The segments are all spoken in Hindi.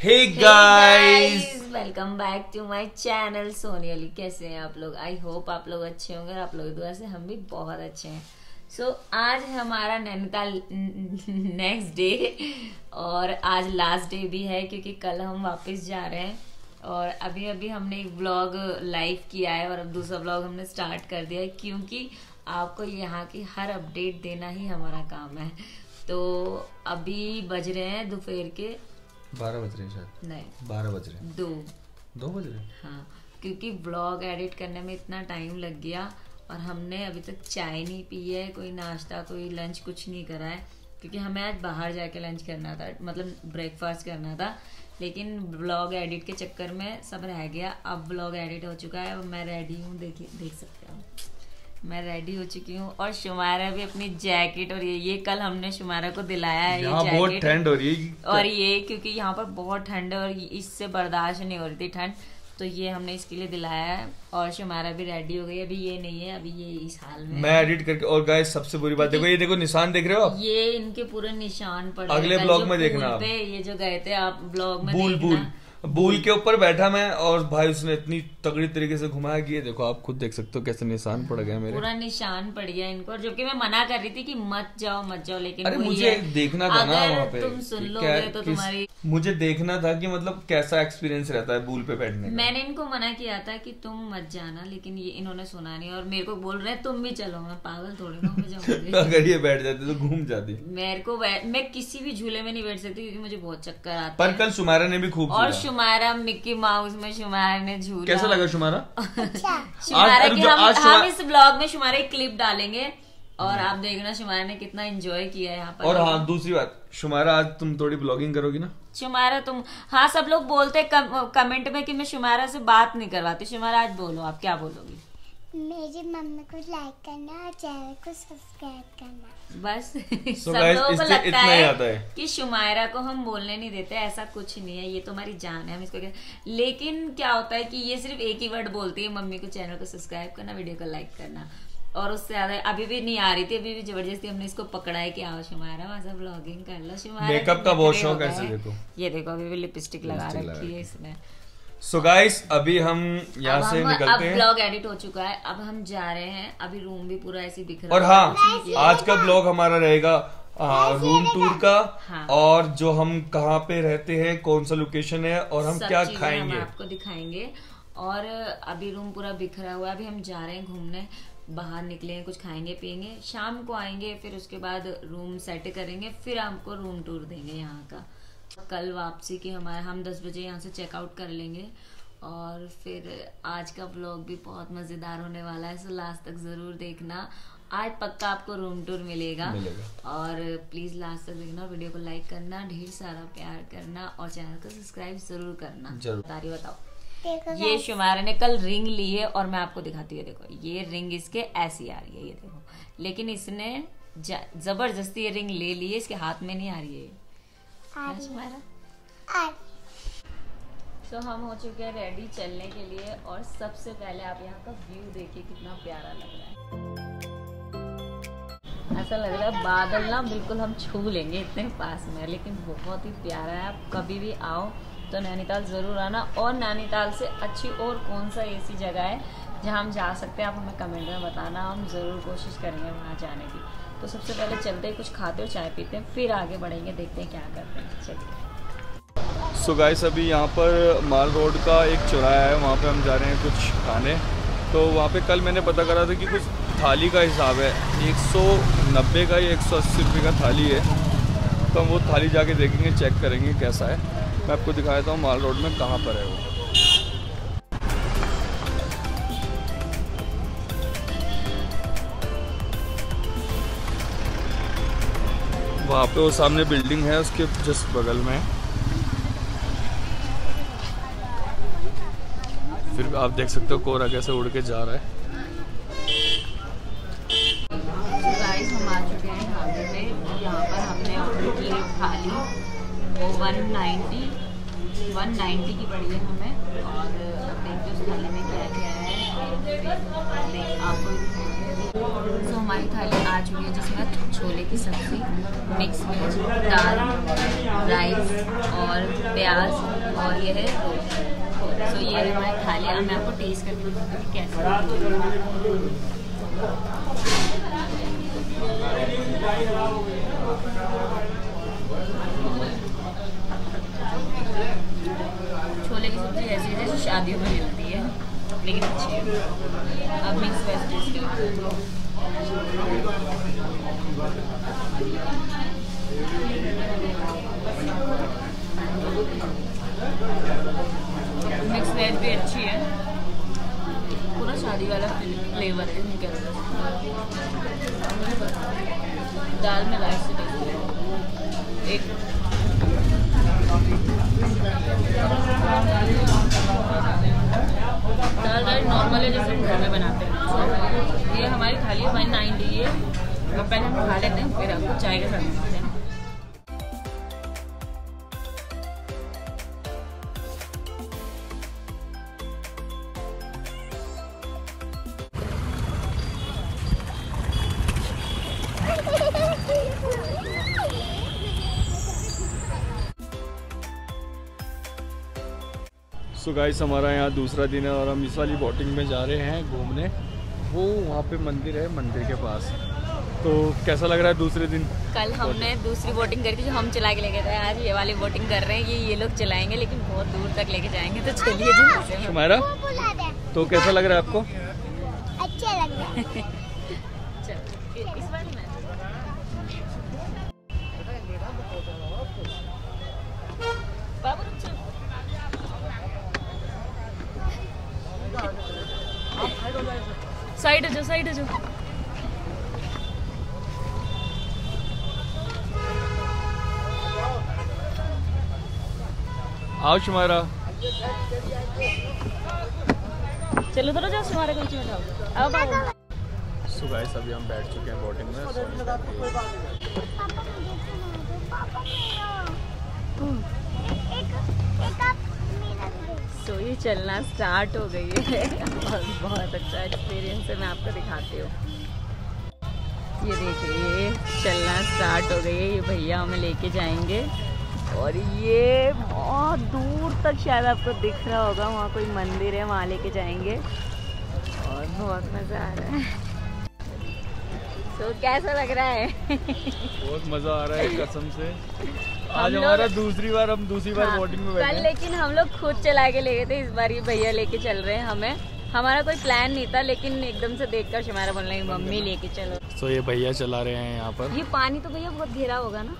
Hey guys, welcome back to my channel Soni Ali. कैसे हैं आप लोग? आई होप आप लोग अच्छे होंगे और आप लोगों की दुआ से हम भी बहुत अच्छे हैं। सो आज है हमारा नैनीताल नेक्स्ट डे और आज लास्ट डे भी है क्योंकि कल हम वापस जा रहे हैं। और अभी अभी हमने एक व्लॉग लाइव किया है और अब दूसरा व्लॉग हमने स्टार्ट कर दिया है क्योंकि आपको यहाँ की हर अपडेट देना ही हमारा काम है। तो अभी बज रहे हैं दोपहर के 12 बज रहे हैं शायद, नहीं 12 बज रहे हैं, 2 बज रहे हैं। हाँ, क्योंकि व्लॉग एडिट करने में इतना टाइम लग गया और हमने अभी तक चाय नहीं पी है, कोई नाश्ता कोई लंच कुछ नहीं करा है क्योंकि हमें आज बाहर जाके लंच करना था, मतलब ब्रेकफास्ट करना था। लेकिन व्लॉग एडिट के चक्कर में सब रह गया। अब व्लॉग एडिट हो चुका है, अब मैं रेडी हूँ, देख सकते हो मैं रेडी हो चुकी हूँ। और शुमारा भी अपनी जैकेट और ये कल हमने शुमारा को दिलाया है। ये जैकेट बहुत ठंड हो रही है और ये क्योंकि यहाँ पर बहुत ठंड है और इससे बर्दाश्त नहीं हो रही थी ठंड, तो ये हमने इसके लिए दिलाया है। और शुमारा भी रेडी हो गई, अभी ये नहीं है, अभी ये इस हाल में मैं एडिट करके। और गाइस सबसे बुरी बात देखो, ये देखो निशान देख रहे हो आप, ये इनके पूरे निशान पड़े। अगले ब्लॉग में देखना आप। ये जो गए थे आप ब्लॉग में बूल के ऊपर बैठा मैं और भाई उसने इतनी तगड़ी तरीके से घुमाया कि ये देखो आप खुद देख सकते हो कैसे निशान पड़ गए मेरे, पूरा निशान पड़ गया इनको। जबकि मैं मना कर रही थी कि मत जाओ, लेकिन अरे मुझे देखना था ना वहाँ पे, तुम सुन लोगे तो तुम्हारी, मुझे देखना था कि मतलब कैसा एक्सपीरियंस रहता है बूल पे बैठने का। मैंने इनको मना किया था कि तुम मत जाना, लेकिन ये इन्होंने सुना नहीं और मेरे को बोल रहे हैं तुम भी चलो। मैं पागल थोड़ी ना मैं जाऊंगी। अगर ये बैठ जाती तो घूम जाती। मेरे को मैं किसी भी झूले में नहीं बैठ सकती क्योंकि मुझे बहुत चक्कर आता है। पर कल शुमारा ने भी खूब, और शुमारा मिक्की माउस में शुमारा ने झूला। कैसा लगा शुमारा? शुमारा की हम इस ब्लॉग में शुमारा की क्लिप डालेंगे और आप देखना शुमारा ने कितना एंजॉय किया है यहाँ पर। और हाँ दूसरी बात, शुमारा आज तुम थोड़ी ब्लॉगिंग करोगी ना? शुमारा तुम, हाँ सब लोग बोलते कमेंट में कि मैं शुमारा से बात नहीं करवाती। शुमारा आज बोलो, आप क्या बोलोगी? मेरी मम्मी को लाइक करना और चैनल को सब्सक्राइब करना बस। सब लोगों को लगता है है कि शुमायरा को हम बोलने नहीं देते, ऐसा कुछ नहीं है, ये तो हमारी जान है, हम इसको लेकिन क्या होता है कि ये सिर्फ एक ही वर्ड बोलती है, मम्मी को चैनल को सब्सक्राइब करना, वीडियो को लाइक करना, और उससे ज्यादा अभी भी नहीं आ रही थी। अभी भी जबरदस्ती हमने इसको पकड़ा है कि आओ शुमायरा वहां से ब्लॉगिंग कर लो। शुमायरा मेकअप का बहुत शौक है, देखो ये देखो अभी भी लिपस्टिक लगा रखी है इसने। सो गाइस अभी हम यहाँ से निकलते हैं। अब ब्लॉग एडिट हो चुका है, अब हम जा रहे हैं। अभी रूम भी पूरा ऐसे बिखरा और हाँ, आज का ब्लॉग हमारा रहेगा रूम टूर का। हाँ। और जो हम कहाँ पे रहते हैं, कौन सा लोकेशन है और हम क्या खाएंगे हम आपको दिखाएंगे। और अभी रूम पूरा बिखरा हुआ है, अभी हम जा रहे हैं घूमने, बाहर निकले हैं, कुछ खाएंगे पियेंगे, शाम को आएंगे, फिर उसके बाद रूम सेट करेंगे, फिर आपको रूम टूर देंगे यहाँ का। कल वापसी की हम 10 बजे यहाँ से चेकआउट कर लेंगे और फिर आज का व्लॉग भी बहुत मजेदार होने वाला है, सो लास्ट तक जरूर देखना। आज पक्का आपको रूम टूर मिलेगा। और प्लीज लास्ट तक देखना, वीडियो को लाइक करना, ढेर सारा प्यार करना और चैनल को सब्सक्राइब जरूर करना। तारी बताओ, ये शुमारा ने कल रिंग ली है और मैं आपको दिखाती हूँ। देखो ये रिंग इसके ऐसी आ रही है, ये देखो, लेकिन इसने जबरदस्ती ये रिंग ले ली है, इसके हाथ में नहीं आ रही है। तो हम हो चुके हैं रेडी चलने के लिए। और सबसे पहले आप यहाँ का व्यू देखिए, कितना प्यारा लग रहा है। ऐसा लग रहा है बादल ना बिल्कुल हम छू लेंगे, इतने पास में, लेकिन बहुत ही प्यारा है। आप कभी भी आओ तो नैनीताल ज़रूर आना। और नैनीताल से अच्छी और कौन सा ऐसी जगह है जहाँ हम जा सकते हैं, आप हमें कमेंट में बताना, हम ज़रूर कोशिश करेंगे वहाँ जाने की। तो सबसे पहले चलते ही कुछ खाते और चाय पीते हैं, फिर आगे बढ़ेंगे, देखते हैं क्या करते हैं। चलिए। सो गाइस अभी यहाँ पर माल रोड का एक चौराहा है, वहाँ पे हम जा रहे हैं कुछ खाने। तो वहाँ पे कल मैंने पता करा था कि कुछ थाली का हिसाब है, 190 का या 180 रुपये का थाली है। तो हम वो थाली जाके देखेंगे, चेक करेंगे कैसा है। मैं आपको दिखाता हूँ माल रोड में कहाँ पर है वो। वहाँ पे वो सामने बिल्डिंग है, उसके जस्ट बगल में। फिर आप देख सकते हो कोहरा कैसे उड़ के जा रहा है। गाइस हम आ चुके हैं ढाबे में, यहाँ पर हमने ऑर्डर की है थाली, वो 190 की पड़ी है हमें। और अब देखिए उस थाली में क्या क्या है, आपको तो हमारी थाली आ चुकी है जिसमें छोले की सब्जी, मिक्स वेज, दाल, राइस और प्याज और ये है रोटी। तो ये है हमारी थाली। अब मैं आपको टेस्ट करके बताऊंगी कैसे छोले की सब्जी ऐसी है जैसे शादियों में मिलती है, लेकिन अच्छी है। अब मिक्स वेज टेस्ट करते मिक्स वेज भी अच्छी है, पूरा शादी वाला फ्लेवर है इनके अंदर। दाल में लाइट से टेस्ट है। एक दाल राइस नॉर्मल है जैसे हम घर में बनाते हैं। ये हमारी थाली 190 है। तो पहले हम खा लेते हैं, फिर आपको चाय के साथ मिलते हैं। सो गाइस हमारा यहाँ दूसरा दिन है और हम इस वाली बोटिंग में जा रहे हैं घूमने। वो वहाँ पे मंदिर है, मंदिर के पास। तो कैसा लग रहा है दूसरे दिन? कल हमने दूसरी बोटिंग करी थी जो हम चला के लेके गए। आज ये वाली बोटिंग कर रहे हैं, ये लोग चलाएंगे लेकिन बहुत दूर तक लेके जाएंगे। तो चलिए जी। शुमायरा, तो कैसा लग रहा है आपको? अच्छा लग रहा है। इस वाली में साइड हो जाओ। आओ शुमायरा। चलो थोड़ा जाओ, हमारे को नीचे बैठाओ। अब सो गाइस अभी हम बैठ चुके हैं बोटिंग में। तो ये चलना स्टार्ट हो गई है और बहुत अच्छा एक्सपीरियंस है। मैं आपको दिखाती हूँ। ये देखिए चलना स्टार्ट हो गई है। ये भैया हमें लेके जाएंगे और ये बहुत दूर तक शायद आपको दिख रहा होगा, वहाँ कोई मंदिर है, वहाँ लेके जाएंगे और बहुत मज़ा आ रहा है। तो कैसा लग रहा है? बहुत मज़ा आ रहा है कसम से। आज हमारा दूसरी बार बोटिंग में बैठे कल, लेकिन हम लोग खुद चला के ले गए थे। इस बार ये भैया लेके चल रहे हैं हमें। हमारा कोई प्लान नहीं था, लेकिन एकदम से देखकर शुमायरा बोल रही मम्मी लेके चलो। तो ये भैया चला रहे हैं यहाँ पर। ये पानी तो भैया बहुत गहरा होगा ना?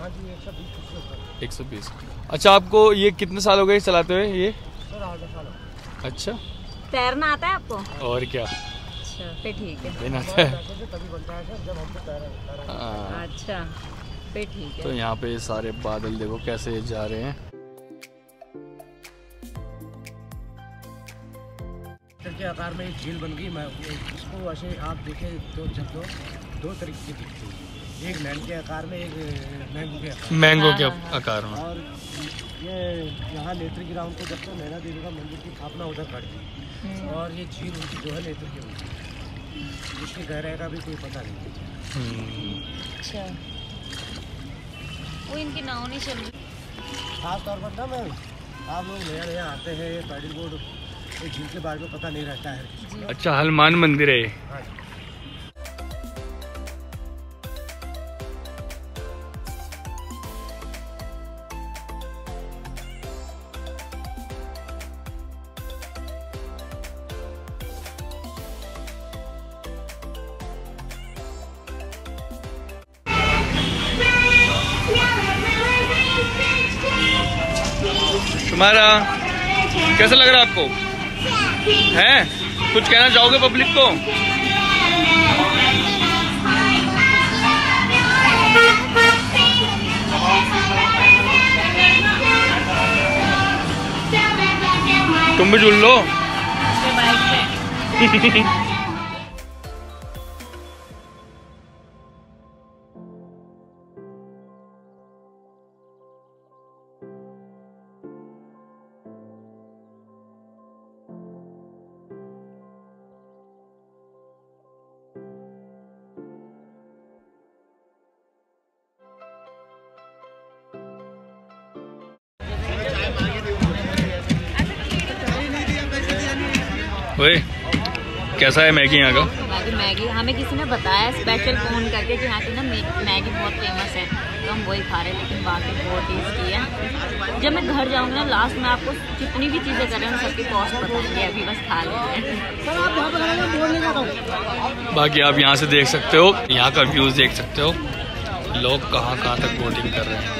120। अच्छा, आपको ये कितने साल हो गए चलाते हुए? ये अच्छा, तैरना आता है आपको? और क्या, अच्छा फिर ठीक है। बिना आता है। अच्छा फिर ठीक है। तो यहाँ पे सारे बादल देखो कैसे जा रहे हैं। के आकार में एक झील बन गई। मैं इसको ऐसे आप देखें दो तरीके की दिखती है। एक मैन के आकार में, एक मैंगो के आकार में। और ये यहाँ नेत्री ग्राउंड को जब तक नैना देवी का मंदिर की स्थापना उधर पड़ती और ये झील उनकी जो है नेत्री की होती, इसकी गहराई का भी कोई पता नहीं। अच्छा, वो इनकी नाव नहीं चल रही। खास तौर पर ना मैं आप लोग नया आते हैं, ये पैडल बोर्ड ये झील के बारे में पता नहीं रहता है। अच्छा, हनुमान मंदिर है। हाँ। शुमायरा, कैसा लग रहा है आपको? हैं? कुछ कहना चाहोगे पब्लिक को? तुम भी जुड़ लो। ओए कैसा है मैगी यहाँ का? मैगी हमें किसी ने बताया स्पेशल फोन करके कि यहाँ की ना मैगी बहुत फेमस है, तो हम वही खा रहे हैं, लेकिन बाकी बहुत टेस्टी है। जब मैं घर जाऊँगी ना लास्ट में आपको जितनी भी चीज़ें कर रहे हैं सबकी कॉस्ट बताएंगे, अभी बस खा लेते हैं। बाकी आप यहाँ से देख सकते हो, यहाँ का व्यूज़ देख सकते हो, लोग कहाँ तक बोटिंग कर रहे हैं।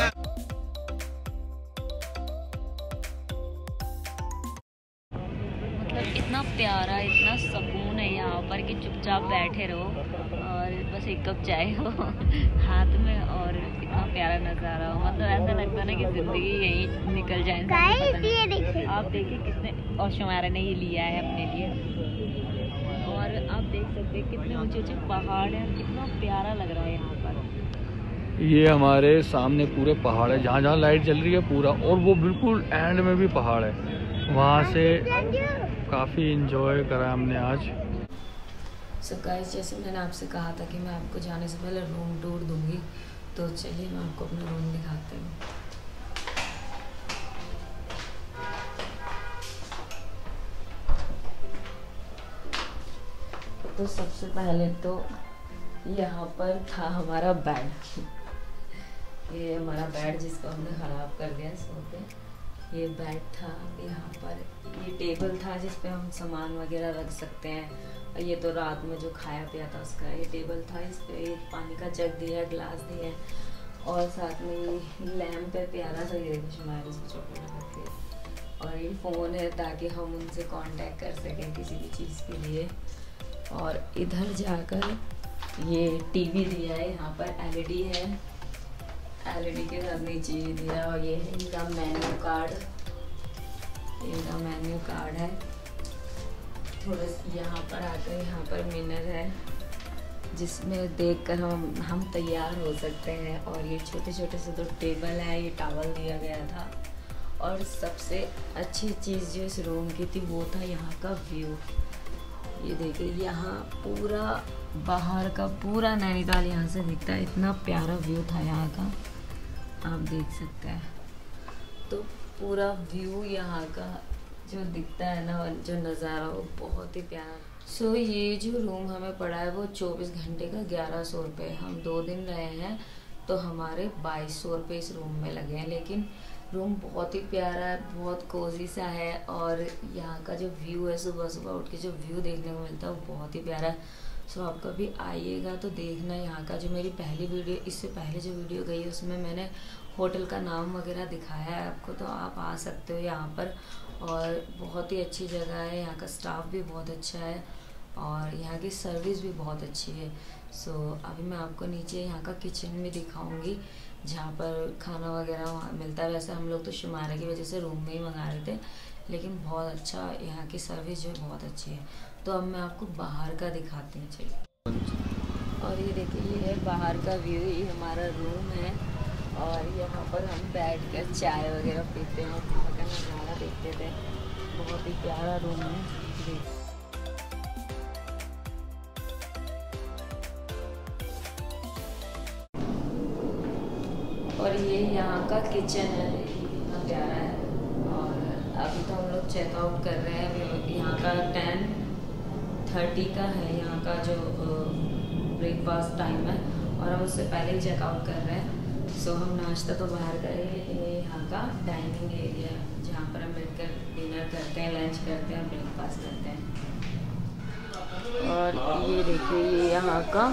इतना प्यारा, इतना सुकून है यहाँ पर कि चुपचाप बैठे रहो और बस एक कप चाय हो हाथ में और इतना प्यारा नज़ारा हो। मतलब ऐसा लगता है ना कि ज़िंदगी यहीं निकल जाए। आप देखिए कितने, और शुमारा ने ये लिया है अपने लिए, और आप देख सकते हैं कितने ऊंचे ऊंचे पहाड़ हैं, कितना प्यारा लग रहा है यहाँ पर। ये हमारे सामने पूरे पहाड़ है, जहाँ जहाँ लाइट जल रही है पूरा, और वो बिल्कुल एंड में भी पहाड़ है। वहाँ से काफ़ी इंजॉय करा हमने आज। सो गाइस, जैसे मैंने आपसे कहा था कि मैं आपको जाने से पहले रूम टूर दूंगी, तो चलिए मैं आपको अपना रूम दिखाती हूँ। तो सबसे पहले तो यहाँ पर था हमारा बेड। ये हमारा बेड जिसको हमने ख़राब कर दिया सो पे। ये बेड था यहाँ पर, ये टेबल था जिस पे हम सामान वगैरह रख सकते हैं, और ये तो रात में जो खाया पिया था उसका ये टेबल था। इस पे एक पानी का जग दिया है, ग्लास दिया है, और साथ में ये लैम्प है प्यारा सा, ये देखो शुमारे से चॉकलेट रखे, और ये फ़ोन है ताकि हम उनसे कांटेक्ट कर सकें किसी भी चीज़ के लिए। और इधर जाकर ये टीवी दिया है, यहाँ पर एलईडी है, एलईडी के साथ नीचे ये दिया, और ये है इनका मेन्यू कार्ड, इनका मेन्यू कार्ड है। थोड़ा यहाँ पर आकर यहाँ पर मिरर है जिसमें देखकर हम तैयार हो सकते हैं, और ये छोटे छोटे से 2 टेबल है, ये टॉवल दिया गया था। और सबसे अच्छी चीज़ जो इस रूम की थी वो था यहाँ का व्यू। ये देखिए यहाँ पूरा बाहर का पूरा नैनीताल यहाँ से दिखता है, इतना प्यारा व्यू था यहाँ का, आप देख सकते हैं। तो पूरा व्यू यहाँ का जो दिखता है ना, जो नज़ारा, वो बहुत ही प्यारा। सो ये जो रूम हमें पड़ा है वो 24 घंटे का 1100 रुपये। हम 2 दिन रहे हैं तो हमारे 2200 रुपये इस रूम में लगे हैं, लेकिन रूम बहुत ही प्यारा है, बहुत कोजी सा है, और यहाँ का जो व्यू है, सुबह सुबह उठ के जो व्यू देखने को मिलता है वो बहुत ही प्यारा है। सो आप कभी आइएगा तो देखना यहाँ का। जो मेरी पहली वीडियो, इससे पहले जो वीडियो गई है उसमें मैंने होटल का नाम वगैरह दिखाया है आपको, तो आप आ सकते हो यहाँ पर, और बहुत ही अच्छी जगह है। यहाँ का स्टाफ भी बहुत अच्छा है और यहाँ की सर्विस भी बहुत अच्छी है। सो अभी मैं आपको नीचे यहाँ का किचन भी दिखाऊंगी जहाँ पर खाना वगैरह वहाँ मिलता है। वैसे हम लोग तो शुमारा की वजह से रूम में ही मंगा रहे थे, लेकिन बहुत अच्छा यहाँ की सर्विस जो है बहुत अच्छी है। तो अब मैं आपको बाहर का दिखाती हूँ, चलिए। और ये देखिए, ये है बाहर का व्यू, ये हमारा रूम है, और यहाँ पर हम बैठकर चाय वगैरह पीते हैं, वहाँ का नज़ारा देखते थे। बहुत ही प्यारा रूम है। और ये यहाँ का किचन है, कितना प्यारा है। और अभी तो हम लोग चेकआउट कर रहे हैं, अभी यहाँ का 10:30 का है यहाँ का जो ब्रेकफास्ट टाइम है, और हम उससे पहले ही चेकआउट कर रहे हैं। सो हम नाश्ता तो बाहर करेंगे, लेकिन ये यहाँ का डाइनिंग एरिया है जहाँ पर हम बैठकर डिनर करते हैं, लंच करते हैं, ब्रेकफास्ट करते हैं। और ये देखिए, ये यहाँ का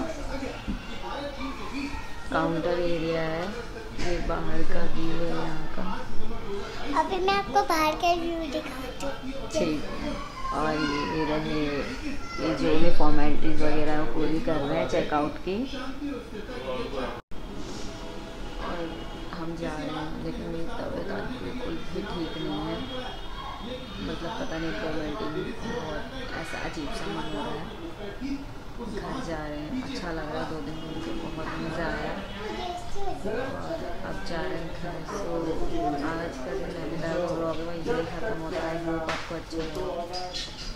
काउंटर एरिया है, ये बाहर का व्यू है यहाँ का। अभी मैं आपको बाहर का व्यू दिखाती हूँ। ठीक है। और ये रहे, ये जो भी फॉर्मेलिटीज वगैरह वो पूरी कर रहे हैं चेकआउट की, और हम जा रहे हैं। लेकिन मेरी तबीयत आज बिल्कुल भी ठीक नहीं है, मतलब पता नहीं फॉर्मेलिटी बहुत ऐसा अजीब सा मन हो रहा है। घर जा रहे हैं, अच्छा लग रहा है, 2 दिन मुझे बहुत मज़ा आया, और अब जा रहे हैं घर। सो आज का जो नैनीताल व्लॉग है ये ख़त्म होता है। आई होप आपको अच्छा लगा।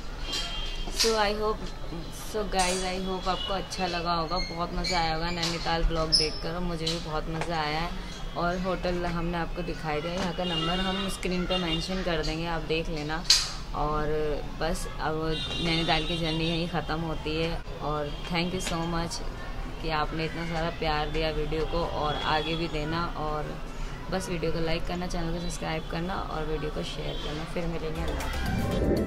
सो गाइस, आई होप आपको अच्छा लगा होगा, बहुत मज़ा आया होगा नैनीताल व्लॉग देखकर, और मुझे भी बहुत मज़ा आया है। और होटल हमने आपको दिखाई दिया, यहाँ का नंबर हम स्क्रीन पर मेंशन कर देंगे, आप देख लेना। और बस अब नैनीताल की जर्नी यहीं ख़त्म होती है। और थैंक यू सो मच कि आपने इतना सारा प्यार दिया वीडियो को और आगे भी देना। और बस वीडियो को लाइक करना, चैनल को सब्सक्राइब करना और वीडियो को शेयर करना। फिर मिलेंगे। अल्लाह।